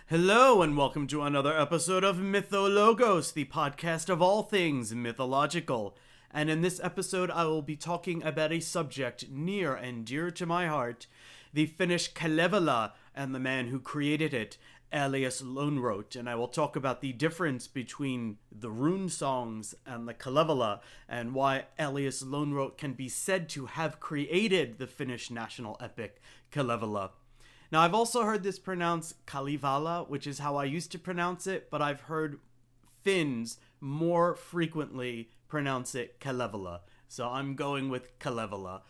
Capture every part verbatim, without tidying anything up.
Hello and welcome to another episode of Mythologos, the podcast of all things mythological. And in this episode I will be talking about a subject near and dear to my heart, the Finnish Kalevala and the man who created it, Elias Lönnrot. And I will talk about the difference between the rune songs and the Kalevala, and why Elias Lönnrot can be said to have created the Finnish national epic Kalevala. Now, I've also heard this pronounced Kalevala, which is how I used to pronounce it, but I've heard Finns more frequently pronounce it Kalevala. So I'm going with Kalevala.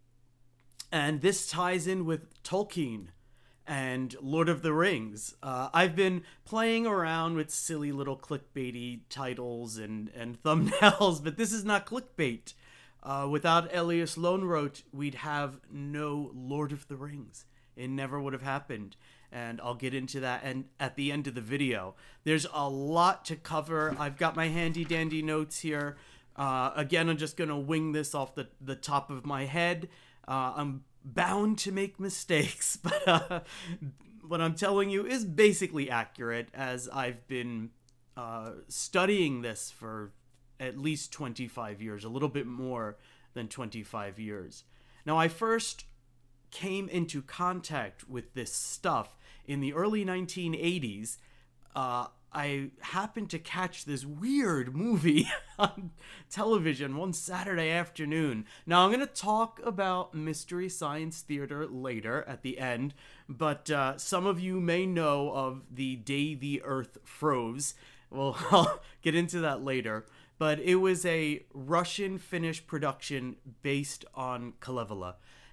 And this ties in with Tolkien and Lord of the Rings. Uh, I've been playing around with silly little clickbaity titles and, and thumbnails, but this is not clickbait. Uh, without Elias Lönnrot, we'd have no Lord of the Rings. It never would have happened, and I'll get into that and at the end of the video. There's a lot to cover. I've got my handy dandy notes here. Uh, again, I'm just going to wing this off the, the top of my head. Uh, I'm bound to make mistakes, but uh, what I'm telling you is basically accurate, as I've been uh, studying this for at least twenty-five years, a little bit more than twenty-five years. Now, I first came into contact with this stuff in the early nineteen eighties. Uh, I happened to catch this weird movie on television one Saturday afternoon. Now, I'm going to talk about Mystery Science Theater later at the end, but uh, some of you may know of the Day the Earth Froze. Well, I'll get into that later. But it was a Russian-Finnish production based on Kalevala,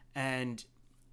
and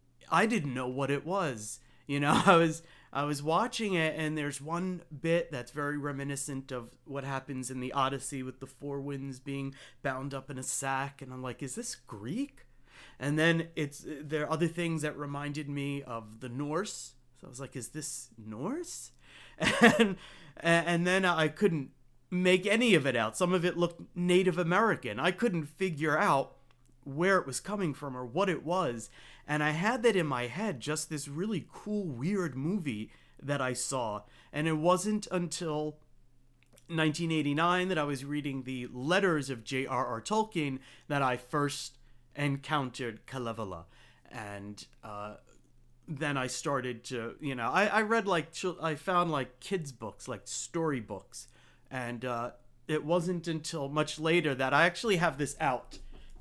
I didn't know what it was. You know, I was I was watching it, and there's one bit that's very reminiscent of what happens in the Odyssey with the four winds being bound up in a sack, and I'm like, is this Greek? And then it's there are other things that reminded me of the Norse. So I was like, is this Norse? And and then I couldn't make any of it out. Some of it looked Native American. I couldn't figure out where it was coming from or what it was. And I had that in my head, just this really cool, weird movie that I saw. And it wasn't until nineteen eighty-nine that I was reading the letters of J R R Tolkien that I first encountered Kalevala. And uh, then I started to, you know, I, I read like, I found like kids' books, like story books. And uh, it wasn't until much later that I actually have this out.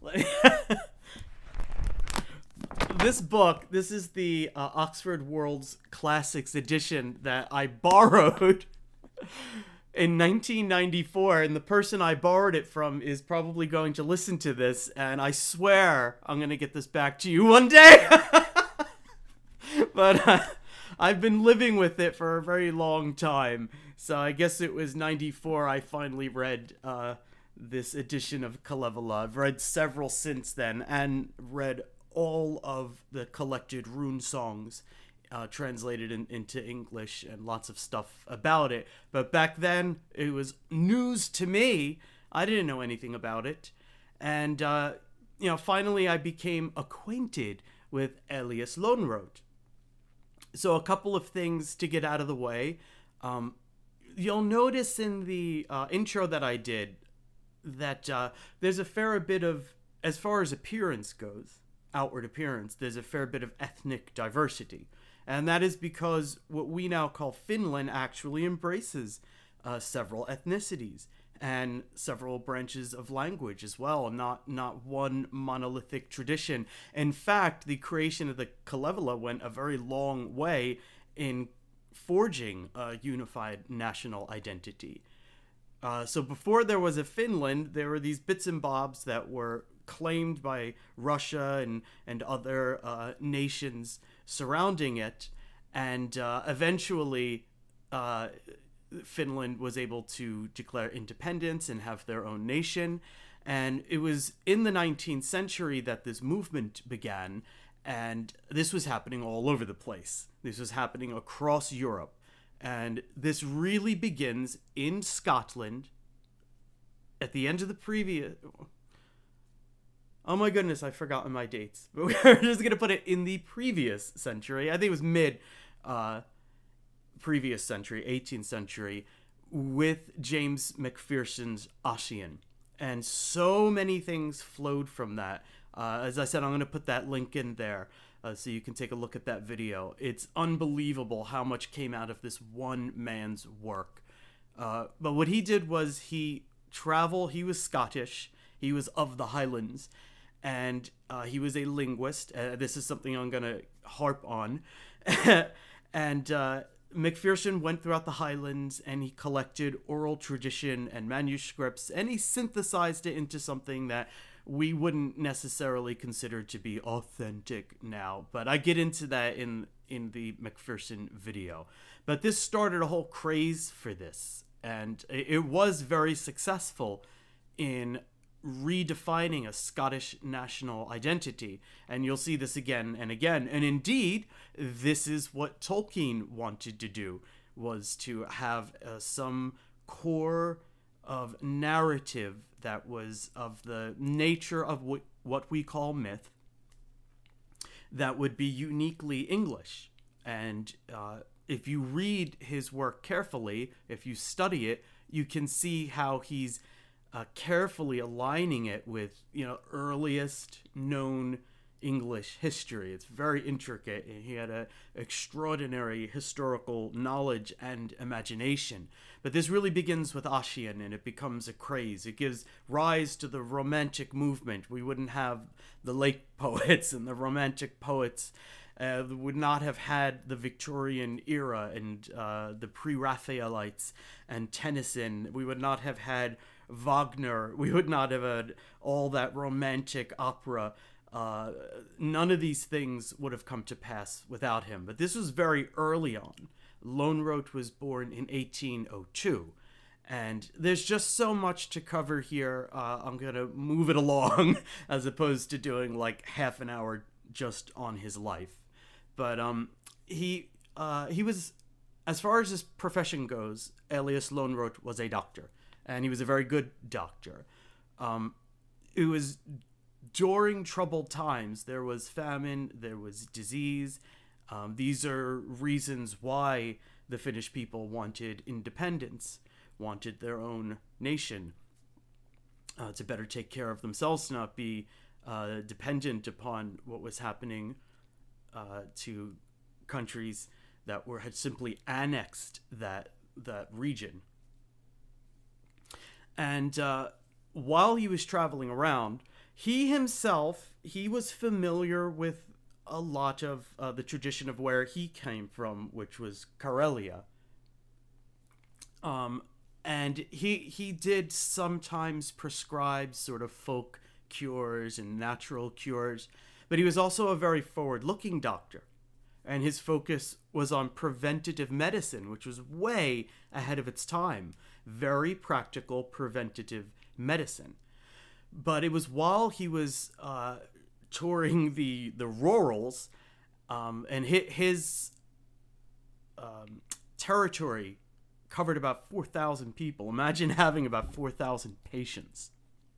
This book, this is the uh, Oxford World's Classics edition that I borrowed in nineteen ninety-four, and the person I borrowed it from is probably going to listen to this, and I swear I'm going to get this back to you one day. But uh, I've been living with it for a very long time, so I guess it was ninety-four I finally read uh, this edition of Kalevala. I've read several since then, and read all of the collected rune songs uh, translated in, into English, and lots of stuff about it. But back then, it was news to me. I didn't know anything about it. And, uh, you know, finally I became acquainted with Elias Lönnrot. So a couple of things to get out of the way. Um, you'll notice in the uh, intro that I did that uh, there's a fair bit of, as far as appearance goes, outward appearance, there's a fair bit of ethnic diversity. And that is because what we now call Finland actually embraces uh, several ethnicities and several branches of language as well, not not one monolithic tradition. In fact, the creation of the Kalevala went a very long way in forging a unified national identity. Uh, so before there was a Finland, there were these bits and bobs that were claimed by Russia and, and other uh, nations surrounding it. And uh, eventually, uh, Finland was able to declare independence and have their own nation. And it was in the nineteenth century that this movement began. And this was happening all over the place. This was happening across Europe. And this really begins in Scotland at the end of the previous... Oh my goodness, I've forgotten my dates. But we're just going to put it in the previous century. I think it was mid uh, previous century, eighteenth century, with James McPherson's Ossian. And so many things flowed from that. Uh, as I said, I'm going to put that link in there uh, so you can take a look at that video. It's unbelievable how much came out of this one man's work. Uh, but what he did was he traveled, he was Scottish, he was of the Highlands, and uh, he was a linguist. Uh, this is something I'm going to harp on. and uh, McPherson went throughout the Highlands and he collected oral tradition and manuscripts, and he synthesized it into something that we wouldn't necessarily consider to be authentic now. But I get into that in, in the McPherson video. But this started a whole craze for this, and it was very successful in redefining a Scottish national identity. And you'll see this again and again. And indeed, this is what Tolkien wanted to do, was to have uh, some core of narrative that was of the nature of what, what we call myth, that would be uniquely English. And uh, if you read his work carefully, if you study it, you can see how he's Uh, carefully aligning it with, you know, earliest known English history. It's very intricate, and he had a extraordinary historical knowledge and imagination. But this really begins with Ossian, and it becomes a craze. It gives rise to the Romantic movement. We wouldn't have the lake poets and the Romantic poets. Uh, would not have had the Victorian era and uh, the pre-Raphaelites and Tennyson. We would not have had Wagner. We would not have had all that romantic opera. Uh, none of these things would have come to pass without him. But this was very early on. Lönnrot was born in eighteen oh two. And there's just so much to cover here. Uh, I'm going to move it along as opposed to doing like half an hour just on his life. But um, he uh, he was, as far as his profession goes, Elias Lönnrot was a doctor. And he was a very good doctor. Um, it was during troubled times. There was famine, there was disease. Um, these are reasons why the Finnish people wanted independence, wanted their own nation, uh, to better take care of themselves, to not be uh, dependent upon what was happening uh, to countries that were had simply annexed that that region. And uh, while he was traveling around, he himself, he was familiar with a lot of uh, the tradition of where he came from, which was Karelia. Um, and he he did sometimes prescribe sort of folk cures and natural cures, but he was also a very forward-looking doctor. And his focus was on preventative medicine, which was way ahead of its time. Very practical preventative medicine. But it was while he was uh, touring the, the rurals, um, and his, his um, territory covered about four thousand people. Imagine having about four thousand patients.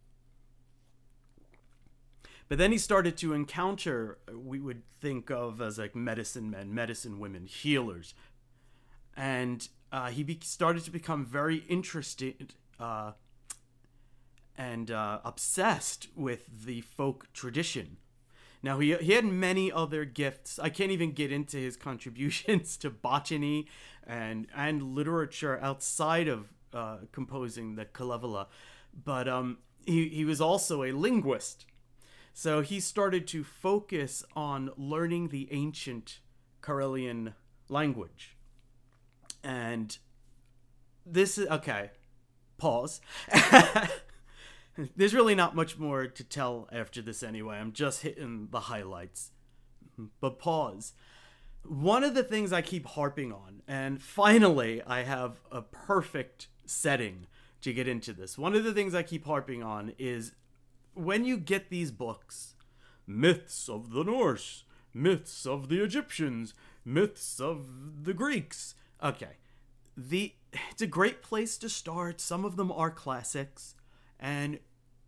But then he started to encounter, we would think of as like medicine men, medicine women, healers. And uh, he be- started to become very interested uh, and uh, obsessed with the folk tradition. Now, he, he had many other gifts. I can't even get into his contributions to botany and, and literature outside of uh, composing the Kalevala. But um, he, he was also a linguist. So he started to focus on learning the ancient Karelian language. And this is, okay, pause. There's really not much more to tell after this anyway. I'm just hitting the highlights. But pause. One of the things I keep harping on, and finally I have a perfect setting to get into this. One of the things I keep harping on is when you get these books, myths of the Norse, myths of the Egyptians, myths of the Greeks. Okay, the it's a great place to start. Some of them are classics, and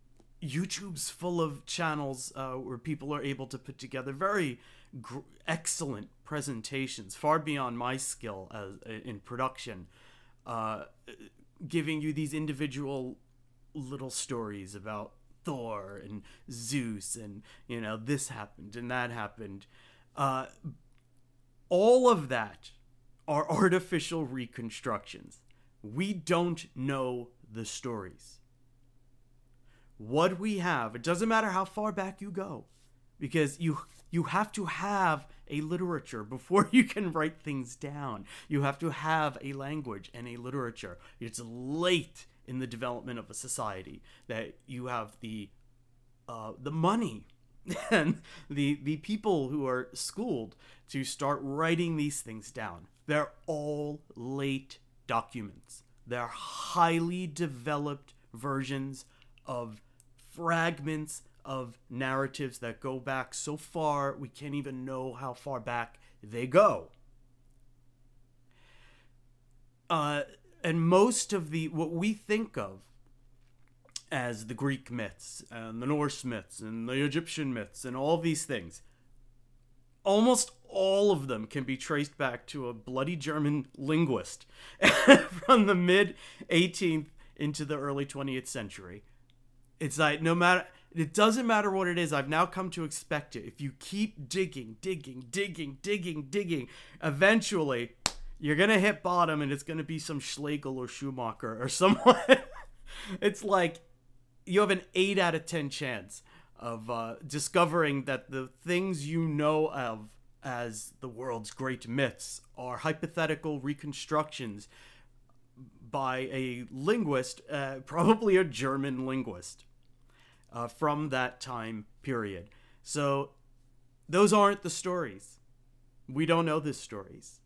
YouTube's full of channels uh, where people are able to put together very gr- excellent presentations, far beyond my skill as in production, uh, giving you these individual little stories about Thor and Zeus and, you know, this happened and that happened. Uh, all of that are artificial reconstructions. We don't know the stories. What we have, it doesn't matter how far back you go, because you you have to have a literature before you can write things down. You have to have a language and a literature. It's late in the development of a society that you have the uh, the money and the the people who are schooled to start writing these things down. They're all late documents. They're highly developed versions of fragments of narratives that go back so far we can't even know how far back they go. Uh, and most of the what we think of as the Greek myths and the Norse myths and the Egyptian myths and all these things, almost all of them can be traced back to a bloody German linguist from the mid eighteenth into the early twentieth century. It's like, no matter, it doesn't matter what it is, I've now come to expect it. If you keep digging, digging, digging, digging, digging, eventually you're going to hit bottom and it's going to be some Schlegel or Schumacher or someone. It's like you have an eight out of ten chance of uh, discovering that the things you know of as the world's great myths are hypothetical reconstructions by a linguist, uh, probably a German linguist, uh, from that time period. So those aren't the stories. We don't know the stories.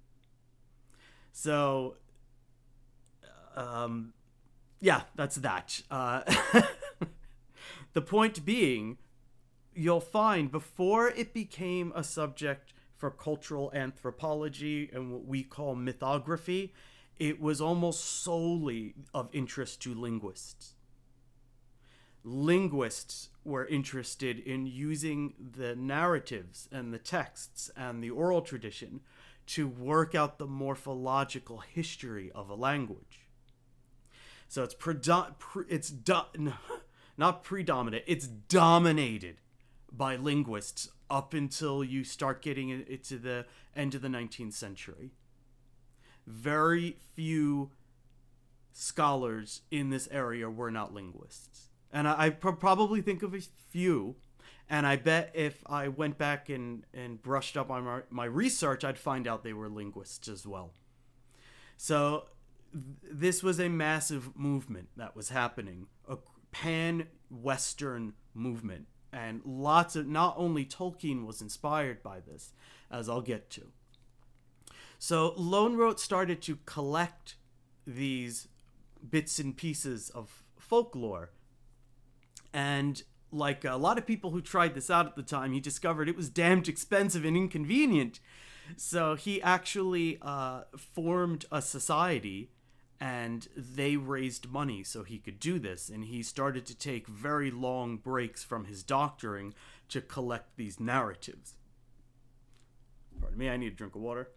So, um, yeah, that's that. Uh, the point being, you'll find before it became a subject for cultural anthropology and what we call mythography, it was almost solely of interest to linguists. Linguists were interested in using the narratives and the texts and the oral tradition to work out the morphological history of a language. So it's predo- pre- it's do- no, not predominant, it's dominated by linguists up until you start getting into the end of the nineteenth century. Very few scholars in this area were not linguists. And I, I pro- probably think of a few, and I bet if I went back and, and brushed up on my, my research, I'd find out they were linguists as well. So th- this was a massive movement that was happening, a pan-Western movement. And lots of, not only Tolkien was inspired by this, as I'll get to. So Lönnrot started to collect these bits and pieces of folklore. And like a lot of people who tried this out at the time, he discovered it was damned expensive and inconvenient. So he actually uh, formed a society, and they raised money so he could do this. And he started to take very long breaks from his doctoring to collect these narratives. Pardon me, I need a drink of water.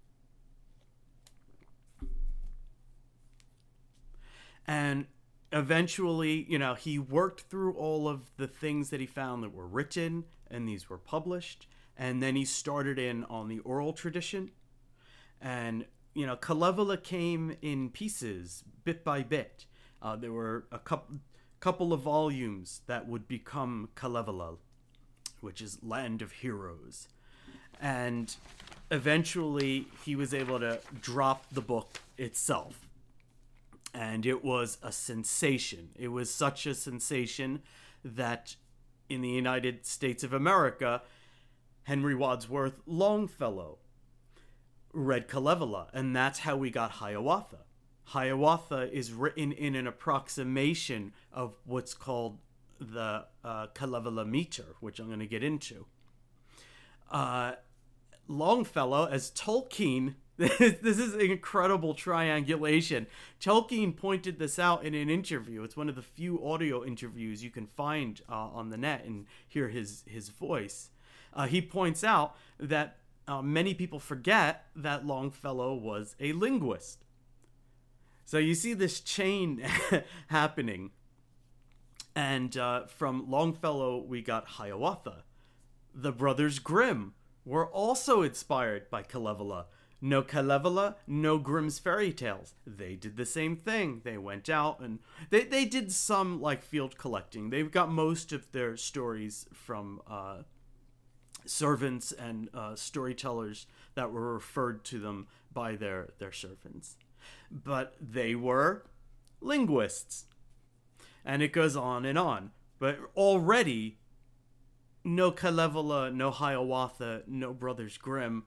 And eventually, you know, he worked through all of the things that he found that were written, and these were published. And then he started in on the oral tradition. And, you know, Kalevala came in pieces, bit by bit. Uh, there were a couple, couple of volumes that would become Kalevala, which is Land of Heroes. And eventually, he was able to drop the book itself. And it was a sensation. It was such a sensation that in the United States of America, Henry Wadsworth Longfellow read Kalevala, and that's how we got Hiawatha. Hiawatha is written in an approximation of what's called the uh, Kalevala meter, which I'm going to get into. Uh, Longfellow, as Tolkien This is an incredible triangulation. Tolkien pointed this out in an interview. It's one of the few audio interviews you can find uh, on the net and hear his, his voice. Uh, he points out that uh, many people forget that Longfellow was a linguist. So you see this chain happening. And uh, from Longfellow, we got Hiawatha. The Brothers Grimm were also inspired by Kalevala. No Kalevala, no Grimm's fairy tales. They did the same thing. They went out and they, they did some like field collecting. They've got most of their stories from uh, servants and uh, storytellers that were referred to them by their, their servants. But they were linguists. And it goes on and on. But already, no Kalevala, no Hiawatha, no Brothers Grimm,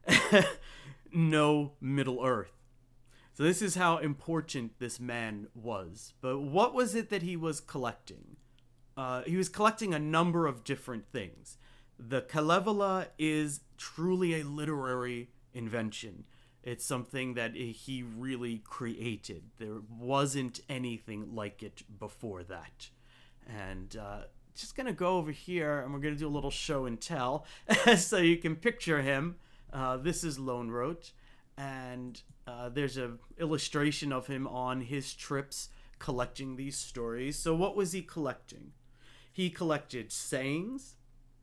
no Middle-earth. So this is how important this man was. But what was it that he was collecting? Uh, he was collecting a number of different things. The Kalevala is truly a literary invention. It's something that he really created. There wasn't anything like it before that. And uh, just going to go over here, and we're going to do a little show and tell, so you can picture him. Uh, this is Loanroach, and uh, there's an illustration of him on his trips collecting these stories. So what was he collecting? He collected sayings,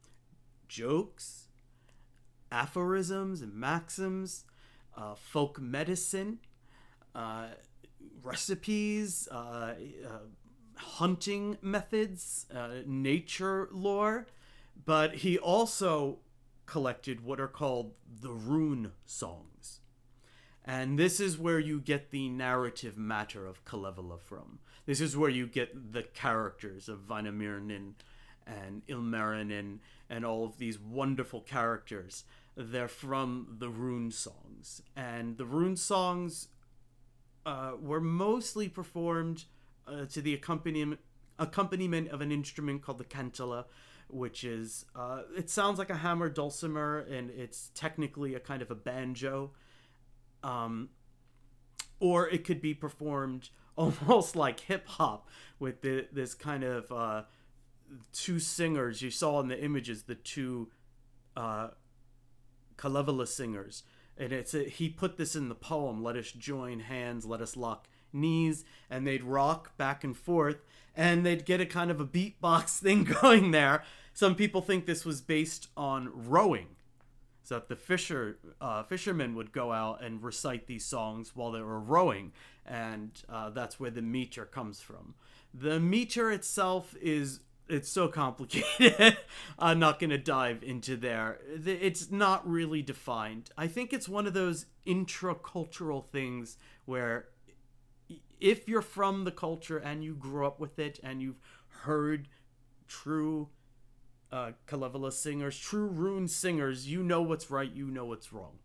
jokes, aphorisms and maxims, uh, folk medicine, uh, recipes, uh, uh, hunting methods, uh, nature lore, but he also collected what are called the rune songs. And this is where you get the narrative matter of Kalevala from. This is where you get the characters of Vainamirnin and Ilmarinen and all of these wonderful characters. They're from the rune songs. And the rune songs uh, were mostly performed uh, to the accompaniment, accompaniment of an instrument called the cantala, which is, uh, it sounds like a hammer dulcimer, and it's technically a kind of a banjo. Um, or it could be performed almost like hip-hop with the, this kind of uh, two singers. You saw in the images the two uh, Kalevala singers. And it's a, he put this in the poem, let us join hands, let us lock knees, and they'd rock back and forth, and they'd get a kind of a beatbox thing going there. Some people think this was based on rowing. So that the fisher uh, fishermen would go out and recite these songs while they were rowing, and uh, that's where the meter comes from. The meter itself is, it's so complicated. I'm not going to dive into there. It's not really defined. I think it's one of those intracultural things where if you're from the culture and you grew up with it and you've heard true Uh, Kalevala singers, true rune singers, you know what's right, you know what's wrong.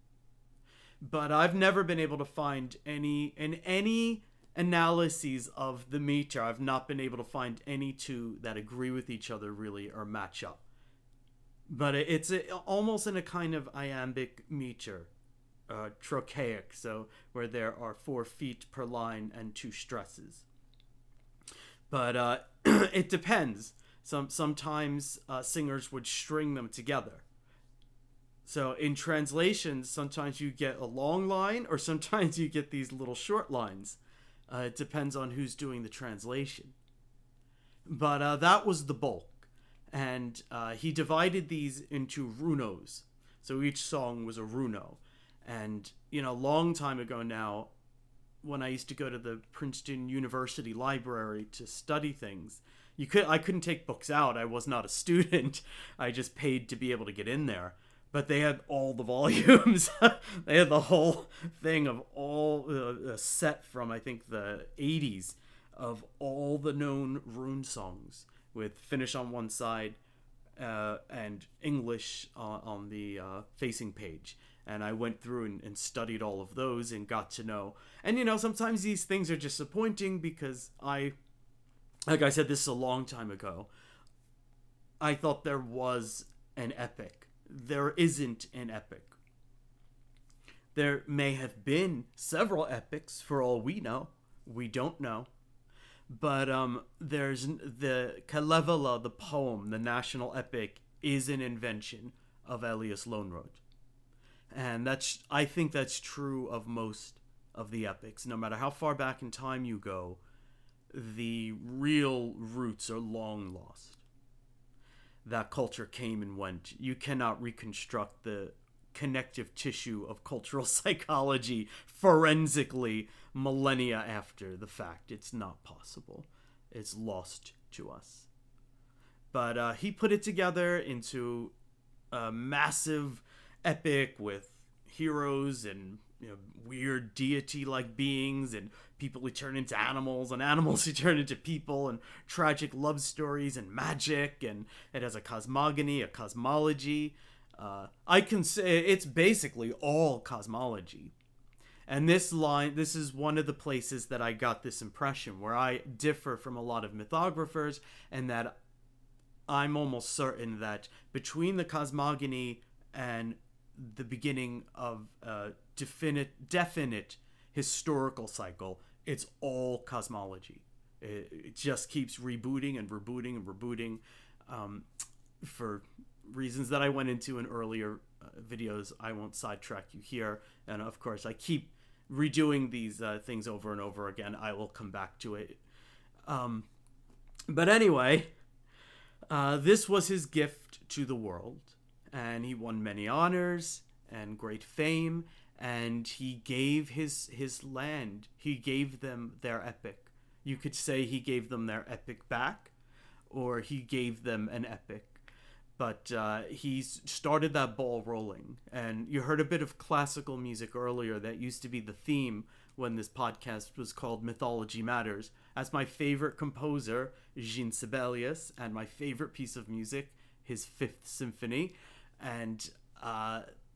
But I've never been able to find any, in any analyses of the meter, I've not been able to find any two that agree with each other really or match up. But it's a, almost in a kind of iambic meter, uh, trochaic, so where there are four feet per line and two stresses. But uh, it depends. Some sometimes uh, singers would string them together. So in translations, sometimes you get a long line, or sometimes you get these little short lines. Uh, it depends on who's doing the translation. But uh, that was the bulk, and uh, he divided these into runos. So each song was a runo, and you know, a long time ago now, when I used to go to the Princeton University Library to study things. You could I couldn't take books out. I was not a student. I just paid to be able to get in there. But they had all the volumes. They had the whole thing of all uh, a set from I think the eighties of all the known rune songs with Finnish on one side uh, and English on, on the uh, facing page. And I went through and, and studied all of those and got to know. And you know, sometimes these things are disappointing because I. Like I said, this is a long time ago. I thought there was an epic. There isn't an epic. There may have been several epics for all we know. We don't know. But um, there's the Kalevala, the poem, the national epic, is an invention of Elias Lönnrot. And that's, I think that's true of most of the epics. No matter how far back in time you go, the real roots are long lost. That culture came and went. You cannot reconstruct the connective tissue of cultural psychology forensically millennia after the fact. It's not possible. It's lost to us. But uh, he put it together into a massive epic with heroes and, you know, weird deity-like beings and people who turn into animals and animals who turn into people and tragic love stories and magic, and it has a cosmogony, a cosmology. Uh, I can say it's basically all cosmology. And this line, this is one of the places that I got this impression, where I differ from a lot of mythographers, and that I'm almost certain that between the cosmogony and the beginning of a definite, definite historical cycle, it's all cosmology. It, it just keeps rebooting and rebooting and rebooting um, for reasons that I went into in earlier uh, videos. I won't sidetrack you here. And of course, I keep redoing these uh, things over and over again. I will come back to it. Um, but anyway, uh, this was his gift to the world. And he won many honors and great fame. And he gave his, his land, he gave them their epic. You could say he gave them their epic back, or he gave them an epic. But uh, he's started that ball rolling. And you heard a bit of classical music earlier that used to be the theme when this podcast was called Mythology Matters. That's my favorite composer, Jean Sibelius, and my favorite piece of music, his Fifth Symphony. And uh,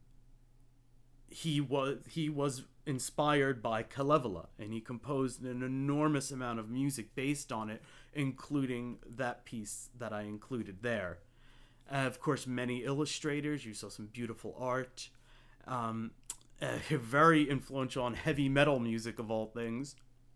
he was he was inspired by Kalevala, and he composed an enormous amount of music based on it, including that piece that I included there. Uh, of course, many illustrators. You saw some beautiful art. Um, uh, very influential on heavy metal music, of all things.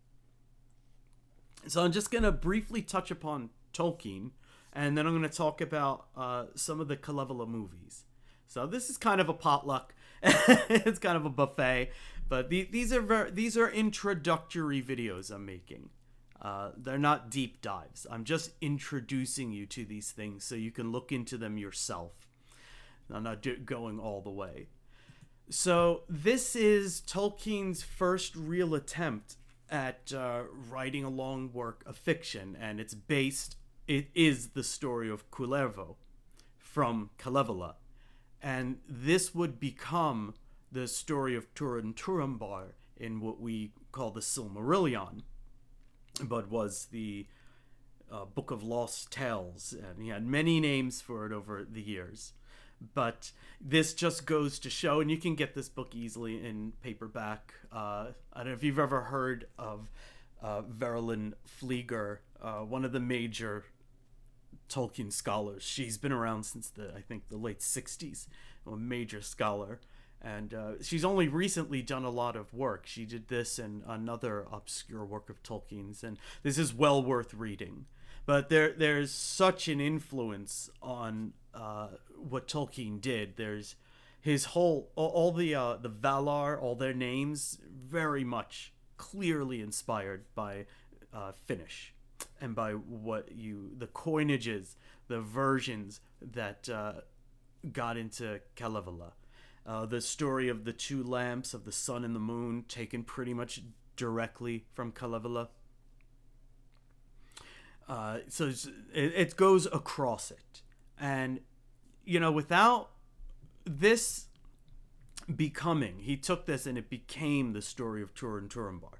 So I'm just going to briefly touch upon Tolkien, and then I'm going to talk about uh, some of the Kalevala movies. So this is kind of a potluck. It's kind of a buffet. But the, these are very, these are introductory videos I'm making. Uh, they're not deep dives. I'm just introducing you to these things so you can look into them yourself. I'm not do- going all the way. So this is Tolkien's first real attempt at uh, writing a long work of fiction, and it's based, it is the story of Kullervo from Kalevala. And this would become the story of Turin Turambar in what we call the Silmarillion, but was the uh, Book of Lost Tales, and he had many names for it over the years. But this just goes to show, and you can get this book easily in paperback. Uh, I don't know if you've ever heard of uh, Verlyn Flieger, uh, one of the major Tolkien scholars. She's been around since the, I think, the late sixties, a major scholar. And uh, she's only recently done a lot of work. She did this and another obscure work of Tolkien's, and this is well worth reading. But there, there's such an influence on uh, what Tolkien did. There's his whole, all, all the uh, the Valar, all their names, very much clearly inspired by uh, Finnish, and by what you, the coinages, the versions that uh, got into Kalevala. Uh, the story of the two lamps of the sun and the moon, taken pretty much directly from Kalevala. Uh, so it's, it, it goes across it. And, you know, without this becoming, he took this and it became the story of Turin Turambar.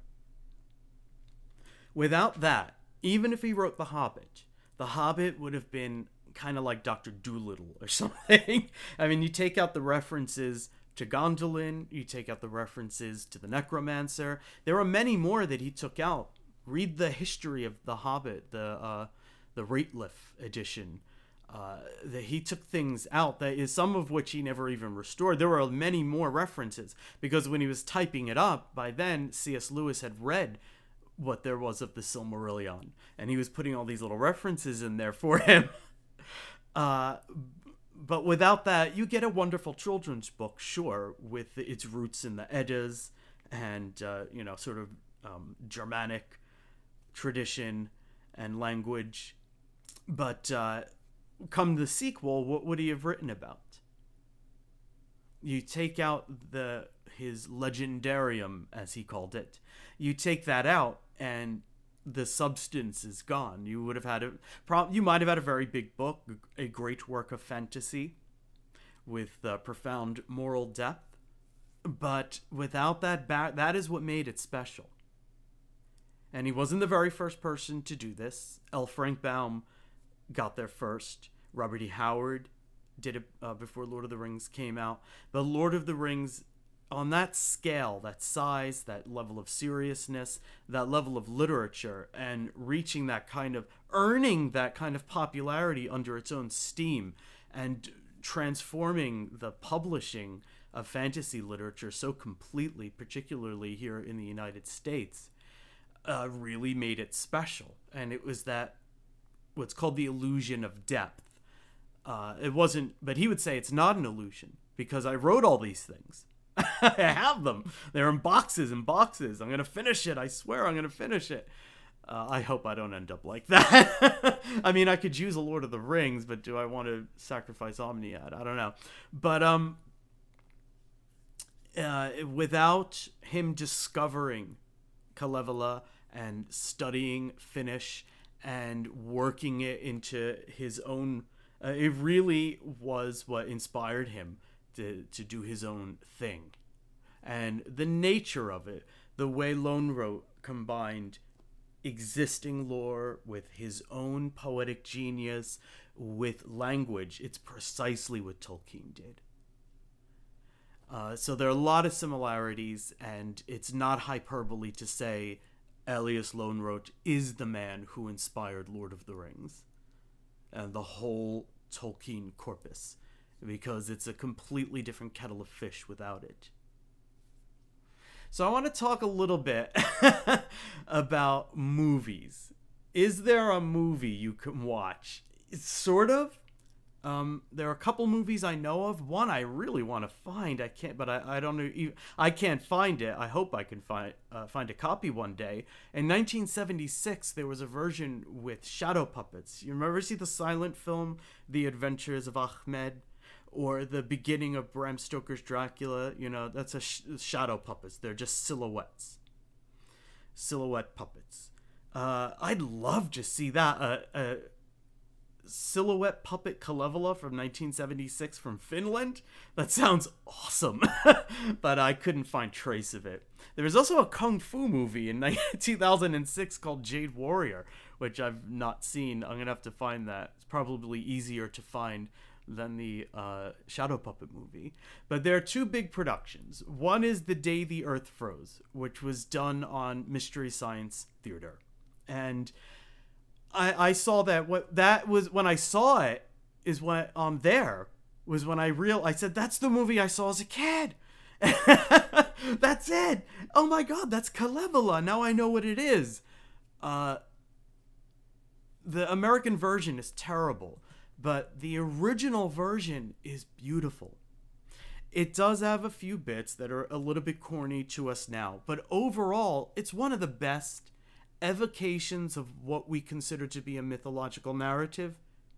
Without that, even if he wrote The Hobbit, The Hobbit would have been kind of like Doctor Dolittle or something. I mean, you take out the references to Gondolin, you take out the references to the Necromancer. There are many more that he took out. Read the history of The Hobbit, the uh, the Rateliff edition. uh, that he took things out that is some of which he never even restored. There were many more references because when he was typing it up, by then C S. Lewis had read what there was of the Silmarillion, and he was putting all these little references in there for him. uh, but without that, you get a wonderful children's book, sure, with its roots in the Eddas and uh, you know, sort of um, Germanic tradition and language. But uh, come the sequel, what would he have written about? You take out the his legendarium, as he called it. You take that out, and the substance is gone. You would have had a prob- You might have had a very big book, a great work of fantasy, with uh, profound moral depth. But without that back, that is what made it special. And he wasn't the very first person to do this. L. Frank Baum got there first. Robert E. Howard did it uh, before Lord of the Rings came out. But Lord of the Rings, on that scale, that size, that level of seriousness, that level of literature, and reaching that kind of, earning that kind of popularity under its own steam, and transforming the publishing of fantasy literature so completely, particularly here in the United States, uh, really made it special. And it was that, what's called the illusion of depth. Uh, it wasn't, but he would say it's not an illusion because I wrote all these things. I have them. They're in boxes and boxes. I'm going to finish it. I swear I'm going to finish it. Uh, I hope I don't end up like that. I mean, I could use a Lord of the Rings, but do I want to sacrifice Omniad? I don't know. But um, uh, without him discovering Kalevala and studying Finnish and working it into his own, uh, it really was what inspired him to, to do his own thing. And the nature of it, the way Lönnrot combined existing lore with his own poetic genius, with language, it's precisely what Tolkien did. Uh, so there are a lot of similarities, and it's not hyperbole to say Elias Lönnrot is the man who inspired Lord of the Rings and the whole Tolkien corpus, because it's a completely different kettle of fish without it. So I want to talk a little bit about movies. Is there a movie you can watch? Sort of. Um, there are a couple movies I know of. One I really want to find. I can't, but I, I don't know. I can't find it. I hope I can find uh, find a copy one day. In nineteen seventy-six, there was a version with shadow puppets. You remember see the silent film, The Adventures of Ahmed, or the beginning of Bram Stoker's Dracula? You know, that's a sh- shadow puppets. They're just silhouettes, silhouette puppets. Uh, I'd love to see that. Uh, uh, silhouette puppet Kalevala from nineteen seventy-six from Finland. That sounds awesome. But I couldn't find trace of it. There was also a kung fu movie in two thousand six called Jade Warrior, which I've not seen. I'm gonna have to find that. It's probably easier to find than the uh, shadow puppet movie. But there are two big productions. One is The Day the Earth Froze, which was done on Mystery Science Theater. And I, I saw that. What that was when I saw it is when um there was when I real I said that's the movie I saw as a kid. That's it. Oh my God, that's Kalevala. Now I know what it is. Uh, the American version is terrible, but the original version is beautiful. It does have a few bits that are a little bit corny to us now, but overall, it's one of the best evocations of what we consider to be a mythological narrative,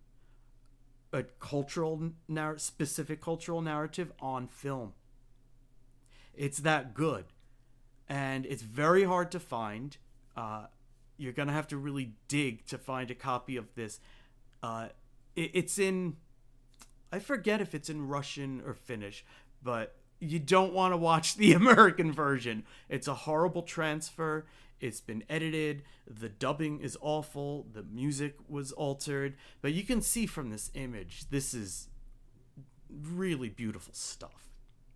a cultural narr- specific cultural narrative on film. It's that good, and it's very hard to find. Uh, you're gonna have to really dig to find a copy of this. Uh, it, it's in, I forget if it's in Russian or Finnish, but you don't want to watch the American version. It's a horrible transfer. It's been edited. The dubbing is awful. The music was altered. But you can see from this image, this is really beautiful stuff.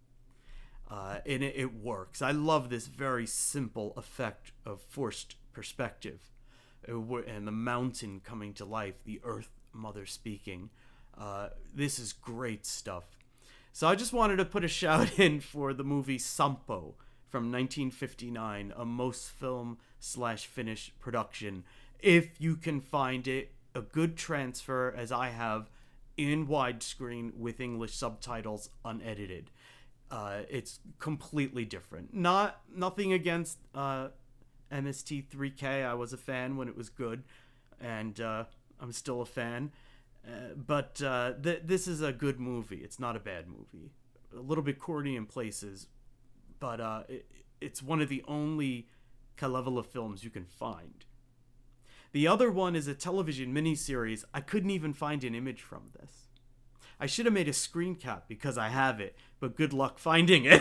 Uh, and it, it works. I love this very simple effect of forced perspective. And the mountain coming to life, the Earth Mother speaking. Uh, this is great stuff. So I just wanted to put a shout in for the movie Sampo from nineteen fifty-nine, a Mosfilm slash Finnish production. If you can find it, a good transfer, as I have, in widescreen with English subtitles unedited. Uh, it's completely different. Not nothing against uh, M S T three K. I was a fan when it was good, and uh, I'm still a fan. Uh, but uh, th- this is a good movie. It's not a bad movie. A little bit corny in places, but uh, it, it's one of the only Kalevala films you can find. The other one is a television miniseries. I couldn't even find an image from this. I should have made a screen cap because I have it, but good luck finding it.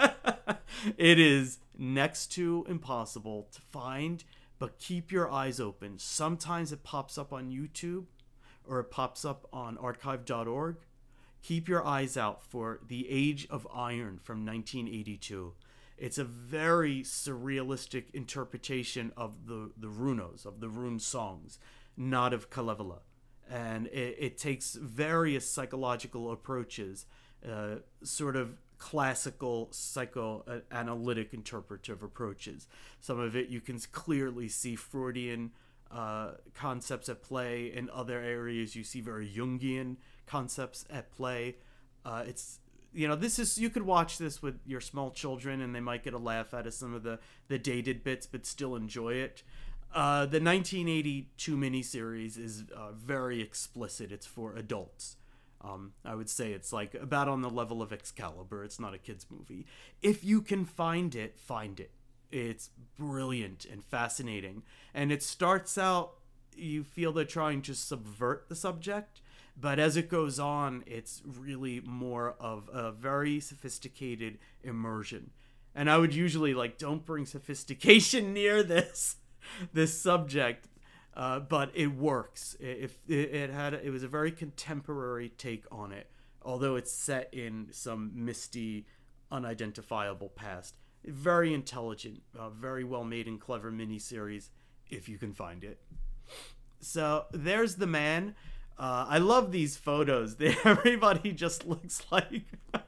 It is next to impossible to find, but keep your eyes open. Sometimes it pops up on YouTube, or it pops up on archive dot org. Keep your eyes out for The Age of Iron from nineteen eighty-two. It's a very surrealistic interpretation of the, the runos, of the rune songs, not of Kalevala. And it, it takes various psychological approaches, uh, sort of classical psychoanalytic interpretive approaches. Some of it you can clearly see Freudian uh, concepts at play. In other areas you see very Jungian concepts at play. Uh, it's, you know, this is, you could watch this with your small children and they might get a laugh out of some of the, the dated bits, but still enjoy it. Uh, the nineteen eighty-two miniseries is uh, very explicit. It's for adults. Um, I would say it's like about on the level of Excalibur. It's not a kid's movie. If you can find it, find it. It's brilliant and fascinating. And it starts out, you feel they're trying to subvert the subject, but as it goes on, it's really more of a very sophisticated immersion. And I would usually like, don't bring sophistication near this. this subject, uh, but it works. If it, it had, it was a very contemporary take on it, although it's set in some misty, unidentifiable past. Very intelligent, uh, very well made and clever miniseries, if you can find it. So there's the man. Uh, I love these photos. They, everybody just looks like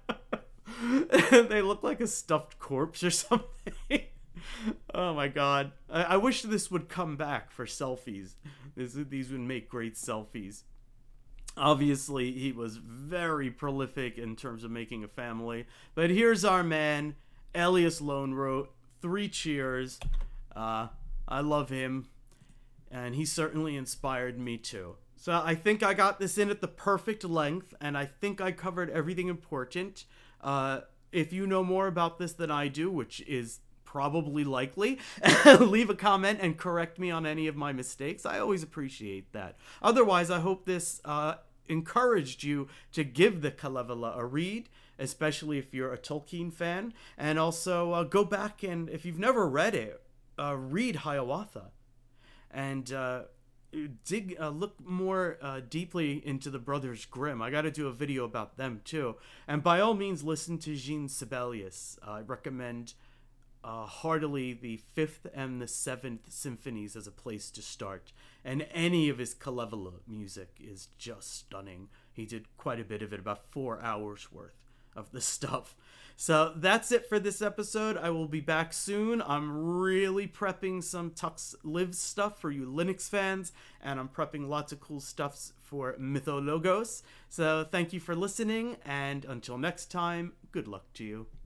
they look like a stuffed corpse or something. Oh my god. I, I wish this would come back for selfies. This, these would make great selfies. Obviously, he was very prolific in terms of making a family. But here's our man, Elias Lönnrot. Three cheers. Uh, I love him. And he certainly inspired me too. So I think I got this in at the perfect length. And I think I covered everything important. Uh, if you know more about this than I do, which is probably likely, leave a comment and correct me on any of my mistakes. I always appreciate that. Otherwise, I hope this uh, encouraged you to give the Kalevala a read, especially if you're a Tolkien fan. And also uh, go back and, if you've never read it, uh, read Hiawatha. And uh, dig, uh, look more uh, deeply into the Brothers Grimm. I got to do a video about them too. And by all means, listen to Jean Sibelius. Uh, I recommend Uh, heartily the fifth and the seventh symphonies as a place to start, and any of his Kalevala music is just stunning. He did quite a bit of it, about four hours worth of the stuff. So that's it for this episode. I will be back soon. I'm really prepping some Tux Live stuff for you Linux fans, and I'm prepping lots of cool stuffs for Mythologos. So thank you for listening, and until next time, good luck to you.